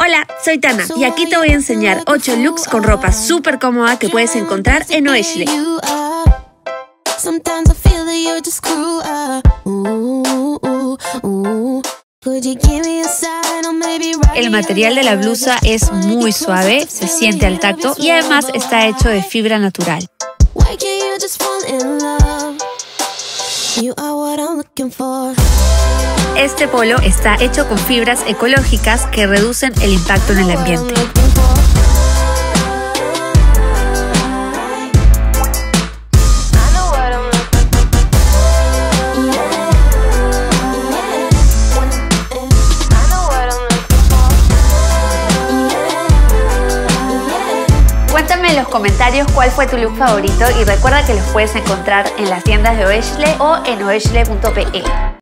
Hola, soy Tana y aquí te voy a enseñar 8 looks con ropa súper cómoda que puedes encontrar en Oeshle. El material de la blusa es muy suave, se siente al tacto y además está hecho de fibra natural. Este polo está hecho con fibras ecológicas que reducen el impacto en el ambiente. Cuéntame en los comentarios cuál fue tu look favorito y recuerda que los puedes encontrar en las tiendas de Oeshle o en oeshle.pe.